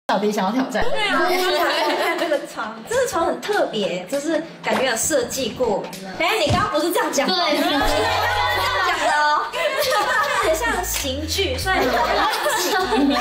小迪想要挑战。 对啊，看这个床，这个床很特别，就是感觉有设计过。哎，你刚刚不是这样讲？对，你刚刚这样讲的哦，很像刑具，虽然用刑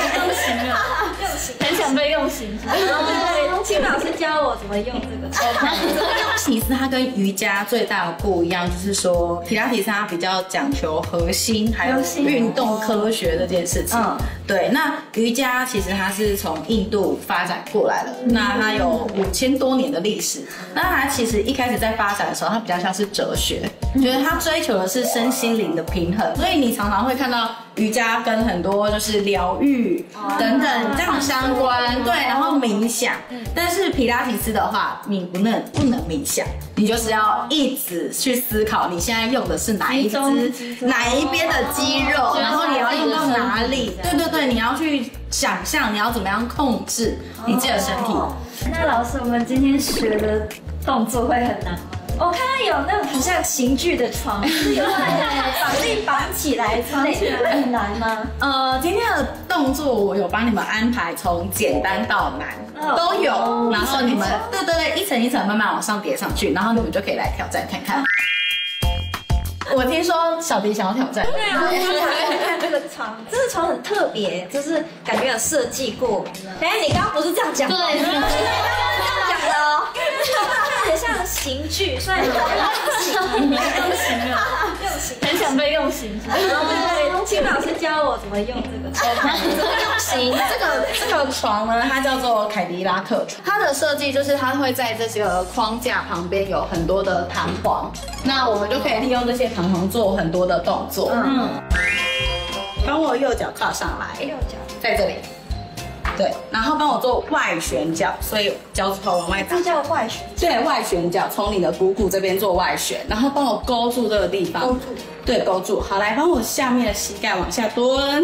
很想被用刑。 对，青老师教我怎么用这个。 其实它跟瑜伽最大的不一样，就是说皮拉提斯它比较讲求核心还有运动科学这件事情。对，那瑜伽其实它是从印度发展过来的，那它有5000多年的历史。那它其实一开始在发展的时候，它比较像是哲学，觉得它追求的是身心灵的平衡，所以你常常会看到瑜伽跟很多就是疗愈等等这样相关，对，然后冥想。但是皮拉提斯的话，你不能冥想，你就是要一直去思考你现在用的是哪一边的肌肉，然后你要用到哪里，对，你要去想象你要怎么样控制你自己的身体。 那老师，我们今天学的动作会很难吗？我看到有那种很像刑具的床，是有绑起来之类的，很难吗？ 今天的动作我有帮你们安排从简单到难都有，然后你们对一层一层慢慢往上叠上去，然后你们就可以来挑战看看。我听说小迪想要挑战。 对啊，看这个床，这个床很特别，就是感觉有设计过。哎，你刚刚不是这样讲？对，你刚刚这样讲的哦，很像刑具，虽然用刑， 很想被用刑。 对，青老师教我怎么用这个用刑。这个床呢，它叫做凯迪拉克床，它的设计就是它会在这个框架旁边有很多的弹簧，那我们就可以利用这些弹簧做很多的动作。帮我右脚跨上来， 右脚在这里。对，然后帮我做外旋脚，所以脚趾头往外打。 这叫外旋。 对，外旋脚从你的股骨这边做外旋，然后帮我勾住这个地方。勾住。对，勾住。好，来帮我下面的膝盖往下蹲。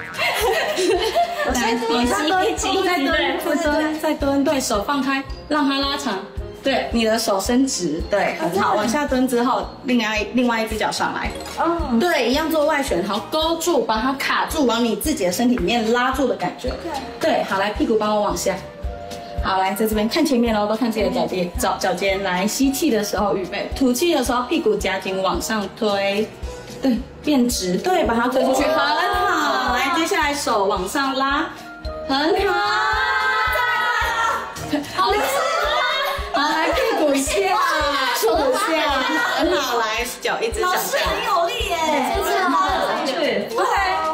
来，往下蹲，再蹲，对手放开，让它拉长。对，你的手伸直，对，很好。往下蹲之后，另外一只脚上来。对，一样做外旋，好，勾住，把它卡住，往你自己的身体里面拉住的感觉。对，好，来屁股帮我往下。好，来在这边看前面喽，都看自己的脚尖。来，吸气的时候预备，吐气的时候屁股夹紧往上推。对，变直，对，把它推出去，很好。来，接下来手往上拉，很好。好。好，来屁股下，很好，来脚一直向下。 老师很有力耶， 真的吗？去 ，OK。